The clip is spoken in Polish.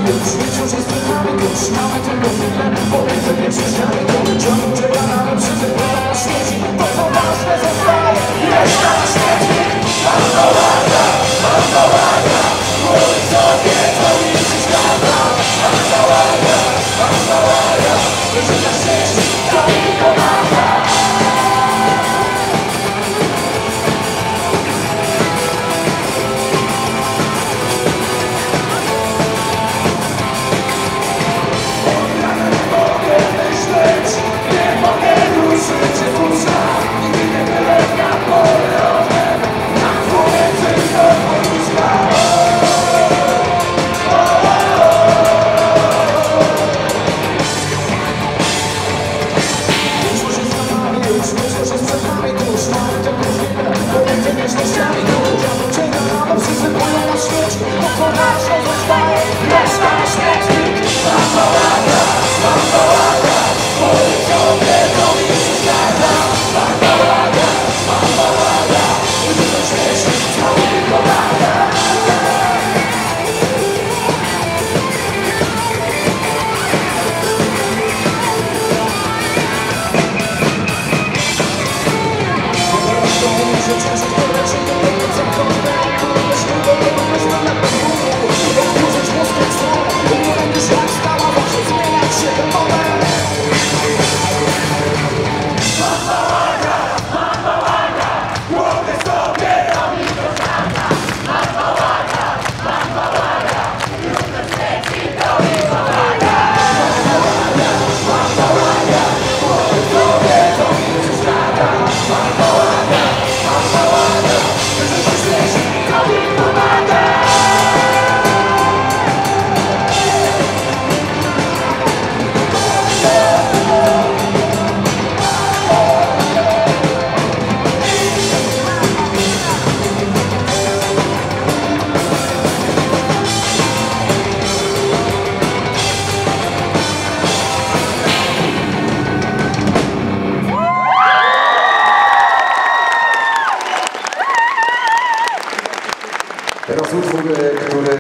już, wciąż jesteśmy już. Mamy tylko chwilę, pomiędzy większościami to ciągle czeka na nas przyzywa na śmieci. To co ważne zostaje, reszta na śmieci. Mandołaga, mandołaga, mój sobie to nic świata. Mandołaga, mandołaga, życie na śmieci, to mi pomaga. Teraz utwór, który